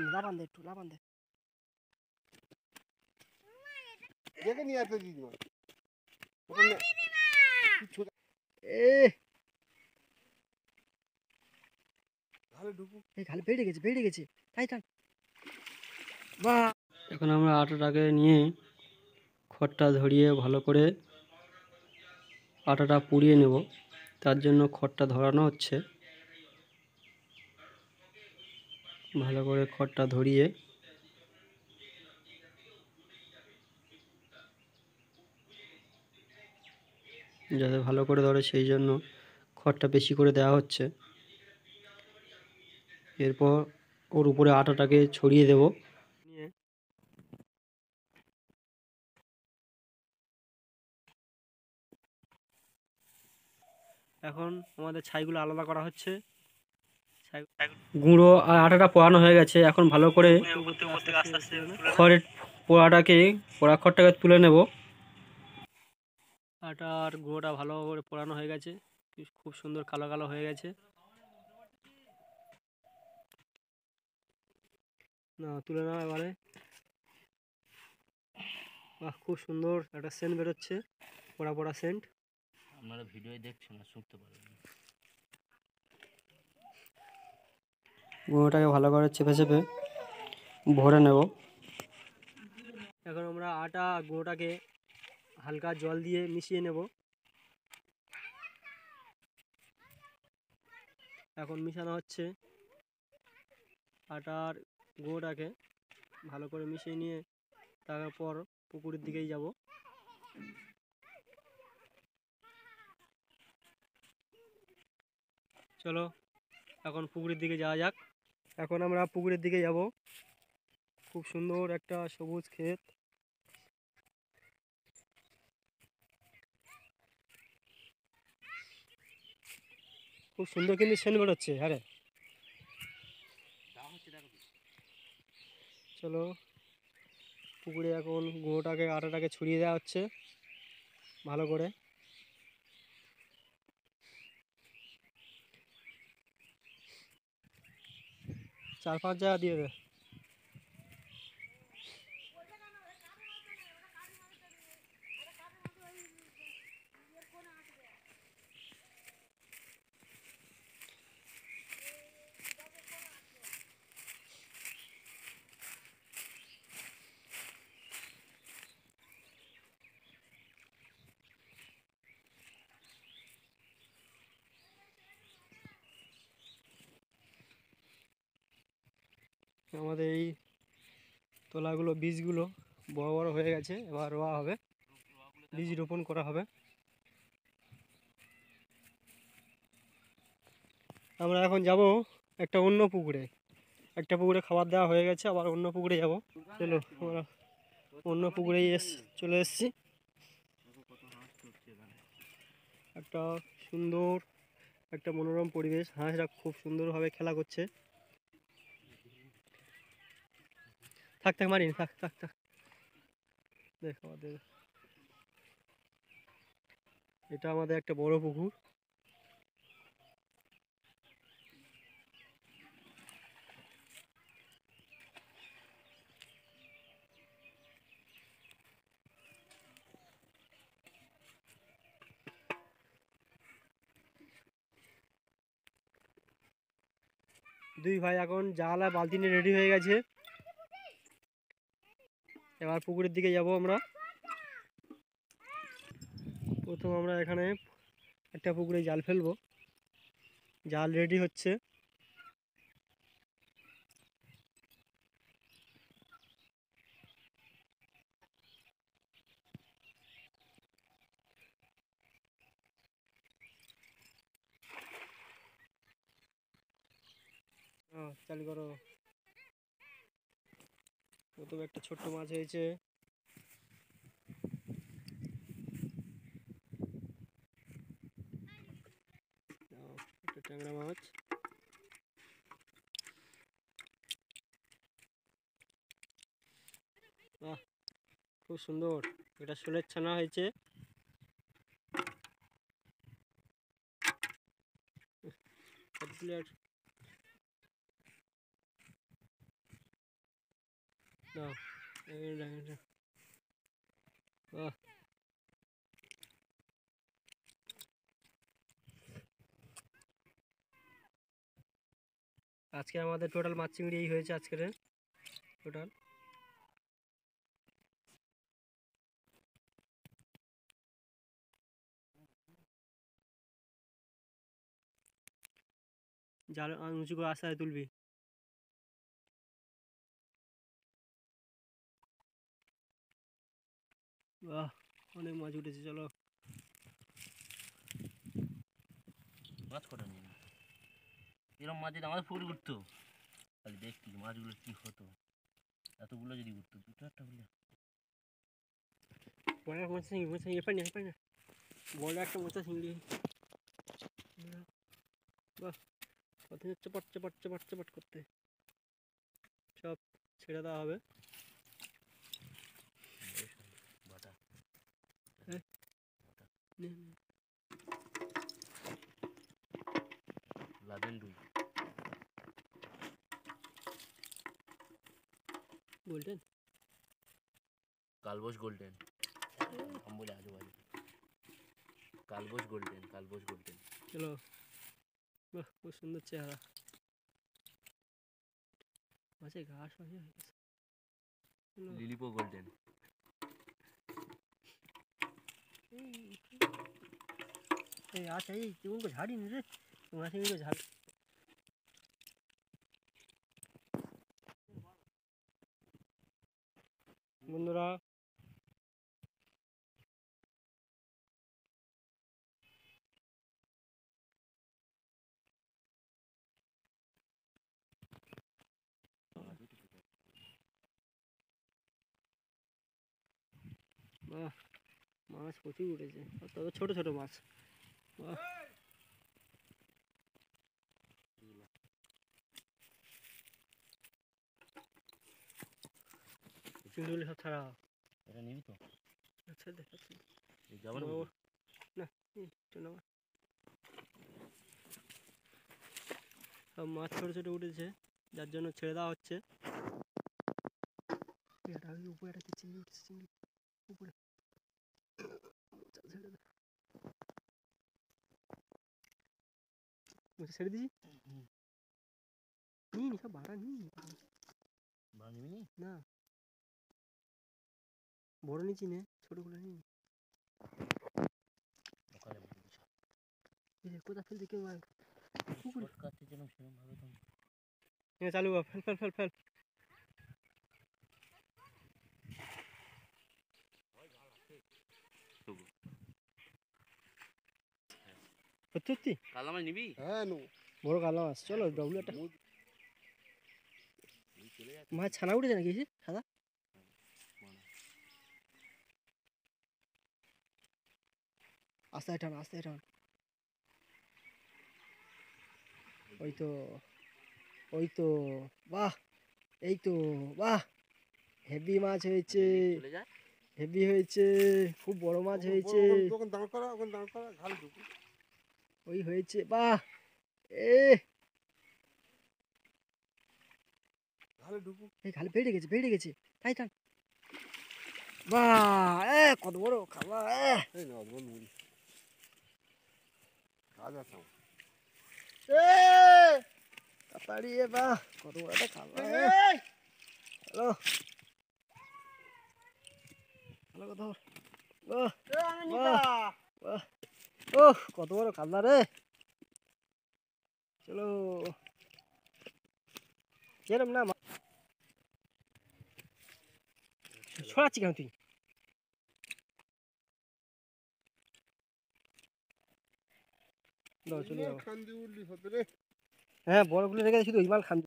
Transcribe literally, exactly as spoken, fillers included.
লাবান লাবান দে একটু লাবান দে দেখে নিয়ে আসতে দিদি এ ভালো ঢুকু এই খালি বেড়ে গেছে বেড়ে গেছে তাই টান বাহ। এখন আমরা আটাটাকে নিয়ে খড়টা ধরিয়ে ভালো করে আটাটা পুড়িয়ে নেব। তার জন্য খড়টা ধরানো হচ্ছে। ভালো করে খড়টা ধরিয়ে যাতে ভালো করে ধরে সেই জন্য খড়টা বেশি করে দেওয়া হচ্ছে। এরপর ওর উপরে আটাটাকে ছড়িয়ে দেব। নিয়ে এখন আমাদের ছাইগুলো আলাদা করা হচ্ছে। গুঁড়ো আর আটাটা পোড়ানো হয়ে গেছে। এখন ভালো করে খড়ের পোড়াটাকে পোড়া খড়টাকে তুলে নেব। আটা আর গুঁড়োটা ভালো করে পোড়ানো হয়ে গেছে, খুব সুন্দর কালো কালো হয়ে গেছে। না তুলে নাও এবারে। বাহ, খুব সুন্দর একটা সেন্ট বেরোচ্ছে, পোড়া পোড়া সেন্ট। আপনারা ভিডিও দেখছেন না, শুনতে পারবেন। গুঁড়োটাকে ভালো করে চেপে চেপে ভরে নেব। এখন আমরা আটা আর গুঁড়োটাকে হালকা জল দিয়ে মিশিয়ে নেব। এখন মিশানো হচ্ছে আটার গুঁড়োটাকে ভালো করে মিশিয়ে নিয়ে তারপর পুকুরের দিকেই যাব। চলো এখন পুকুরের দিকে যাওয়া যাক। এখন আমরা পুকুরের দিকে যাব। খুব সুন্দর একটা সবুজ ক্ষেত। খুব সুন্দর কিন্তু সেন্ট বেরোচ্ছে। হ্যাঁ, চলো পুকুরে এখন গুঁড়োটাকে আটাটাকে ছড়িয়ে দেওয়া হচ্ছে ভালো করে। চার পাঁচ জায়গা দিয়ে দে। আমাদের এই তোলাগুলো বীজগুলো বড় বড় হয়ে গেছে, এবার রোয়া হবে, বীজ রোপণ করা হবে। আমরা এখন যাব একটা অন্য পুকুরে। একটা পুকুরে খাবার দেওয়া হয়ে গেছে, আবার অন্য পুকুরে যাব। চলো আমরা অন্য পুকুরেই এস চলে এসেছি। একটা সুন্দর একটা মনোরম পরিবেশ, হাঁসরা খুব সুন্দরভাবে খেলা করছে। থাক থাক মারিনি, থাক থাক থাক। দেখ আমাদের এটা আমাদের একটা বড় পুকুর। দুই ভাই এখন জাল আর বালতি নিয়ে রেডি হয়ে গেছে। এবার পুকুরের দিকে যাব আমরা। প্রথম আমরা এখানে একটা পুকুরে জাল ফেলবো। জাল রেডি হচ্ছে। চালু করো। প্রথম একটা ছোট্ট মাছ হয়েছে। একটা ট্যাংরা মাছ। বাহ, খুব সুন্দর। এটা শোলের ছানা হয়েছে। দাও এই দেখ এটা। বাহ আজকে আমাদের টোটাল মাছ চিংড়ি এই হয়েছে আজকের টোটাল। জাল আহ, উঁচু করে আস্তে আস্তে তুলবি। বাহ অনেক মাছ উঠেছে, চলো। মাছ কটা নিয়ে নি। এরকম মাছ যদি আমাদের পুকুরে উঠতো তাহলে দেখতি মাছগুলো কি হতো। এতগুলো যদি উঠতো দুটো একটা হলে। বড় একটা মোচা চিংড়ি, মোচা চিংড়ি পাই না পাই না, বড় একটা মোচা চিংড়ি। বাহ কত চপাট চপাট চপাট চপাট করতে সব ছেড়ে দেওয়া হবে। বাটা হ্যাঁ নে, নে। লাদেন রুই গোল্ডেন কালবোস গোল্ডেন আমি বলে আজু বাজু কালবোস গোল্ডেন কালবোস গোল্ডেন চলো। বাহ খুব সুন্দর চেহারা, মাছের ঘাস হয়ে গেছে। চলো। লিলিপো গোল্ডেন এই আচ্ছা এই কেমন করে ঝাড়ি নি রে, মাছ চিংড়ি ঝাড়। বন্ধুরা বাহ মাছ প্রচুর উঠেছে, তবে ছোট ছোট মাছ। বাহ চিংড়িগুলি সব ছাড়া। এটা নিবি তো আচ্ছা দেখাচ্ছি এই যাবার বাবা, না এই তো না। সব মাছ ছোট ছোট উঠেছে যার জন্য ছেড়ে দেওয়া হচ্ছে। এটা ওই উপরে একটা কি চিংড়ি উঠেছে, চিংড়ি উপরে। চল ছেড়ে দে, মুখে ছেড়ে দিছি। নি নি সব বাড়া নি বা নিবি নি না, বড় নিচি নে, ছোটগুলো নি। সকালে বলবি এই যে কোথা ফেলতে কেউ আর পুকুরে। শর্ট কাটতে যেন সেরকম ভাবে তো এ চালু কর, ফেল ফেল ফেল ফেল। সত্যি সত্যি কালা মাছ নিবি হ্যাঁ নো বড় কালো মাছ, চলো ডবলু একটা এই চলে যাচ্ছে মাছ ছানা উঠেছে নাকি সে সাদা। আস্তে টান আস্তে টান, ওই তো ওই তো বাহ, এই তো বাহ, হেভি মাছ হয়েছে, চলে যায় হেভি হয়েছে, খুব বড় মাছ হয়েছে। তখন দাঁড় করা ওখানে দাঁড় করা ঘালে ঢুকু ওই হয়েছে বাহ, এ ঘালে ঢুকু এই খালি বেড়ে গেছে বেড়ে গেছে, তাই টান। বাহ এ কত বড় খাবা এ এই না বল মুড়ি কাজ আছে এ তাড়াতাড়ি এ বাহ কত বড় একটা খাবা। হ্যালো হ্যালো কত বাহ বাহ বাহ, ওহ কত বড় কান্না রে। চলো যেরম না ছড়াচ্ছি কেন তুই। দাও চলে যাবো। খান্দি উঠলি হতে রে হ্যাঁ বড়গুলো রেখে শুধু ওই মাল খান।